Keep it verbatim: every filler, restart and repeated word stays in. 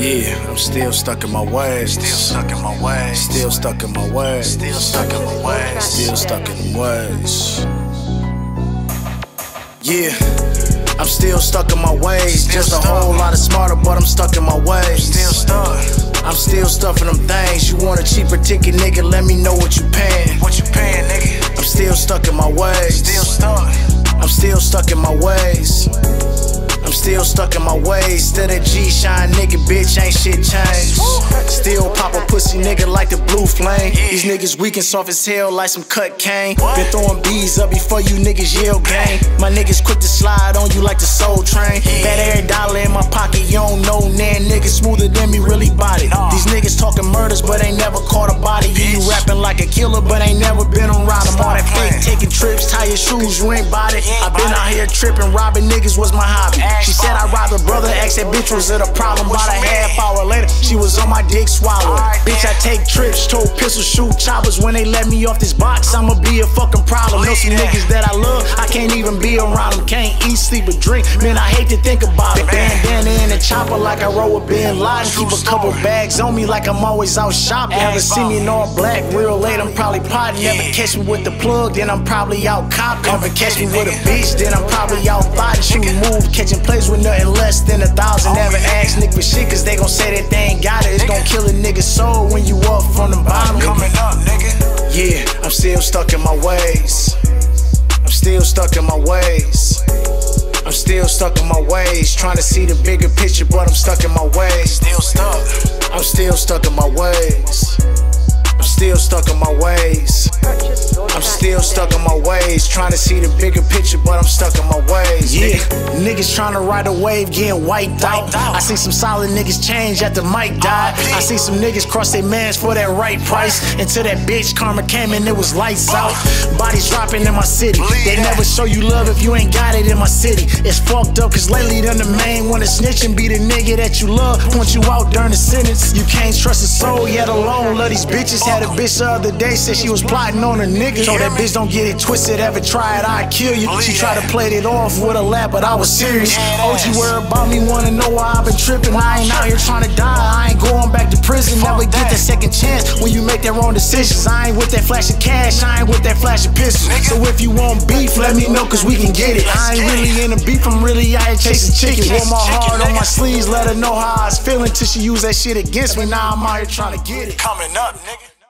Yeah, I'm still stuck in my ways. Still stuck in my ways. Still stuck in my ways. Still stuck in my ways. Still stuck in my ways. Yeah, I'm still stuck in my ways. Still Just a stuck. whole lot of smarter, but I'm stuck in my ways. Still stuck. I'm still stuffing them things. You want a cheaper ticket, nigga? Let me know what you paying. What you paying, nigga? I'm still stuck in my ways. Still stuck. I'm still stuck in my ways. I'm still stuck in my ways. Still that G-Shine nigga, bitch, ain't shit changed. Still pop a pussy nigga like the blue flame. These niggas weak and soft as hell like some cut cane. Been throwing bees up before you niggas yell gang. My niggas quick to slide on you like the Soul Train. Bet every dollar in my pocket, you don't know nan. Niggas smoother than me, really body. These niggas talking murders, but ain't never caught a body. You rapping like a killer, but ain't never been around them. All that fake taking trips, tie your shoes, you ain't bought it. I been out here tripping, robbing niggas was my hobby. She said I robbed her brother, asked that bitch was it a problem. About a half hour later, she was on my dick swallowing. Bitch, I take trips, told pistol shoot choppers. When they let me off this box, I'ma be a fucking problem. Know some niggas that I love, I can't even be around them. Can't eat, sleep, or drink, man, I hate to think about it. Bandana in the chopper like I roll with Ben Laden. Keep a couple bags on me like I'm always out shopping. Never see me in all black, real late, I'm probably potting. Never catch me with the plug, then I'm probably out copping. Never catch me with a bitch, then I'm probably out fighting. Shooting move, catching plays with nothing less than a thousand. Never ask nigga for shit, cause they gon' say that they ain't got it. It's gon' kill a nigga's soul when you up from the bottom. Coming up, nigga. Yeah, I'm still stuck in my ways. I'm still stuck in my ways. I'm still stuck in my ways. Trying to see the bigger picture, but I'm stuck in my ways. Still stuck. I'm still stuck in my ways. I'm still stuck in my ways. I'm still stuck in my ways. Trying to see the bigger picture, but I'm stuck in my ways. Yeah, niggas trying to ride a wave, getting wiped out. I see some solid niggas change after Mike died. I see some niggas cross their mans for that right price. Until that bitch karma came and it was lights out. Bodies dropping in my city. They never show you love if you ain't got it in my city. It's fucked up cause lately done the main wanna snitch and be the nigga that you love. Want you out during the sentence. You can't trust a soul yet alone. Love these bitches. Had a bitch the other day said she was plotting on a nigga. Told that bitch don't get it twisted, ever try it, I'd kill you. She tried to play it off with a laugh, but I was serious. O G worried about me, wanna know why I've been tripping. I ain't out here trying to die, I ain't going back to prison. Never get that second chance when you make that wrong decisions. I ain't with that flash of cash, I ain't with that flash of pistols. So if you want beef, let me know cause we can get it. I ain't really in a beef, I'm really out here chasing chicken. Wore my heart on my sleeves, let her know how I was feeling till she used that shit against me. Now I'm out here trying to get it. Coming up, nigga.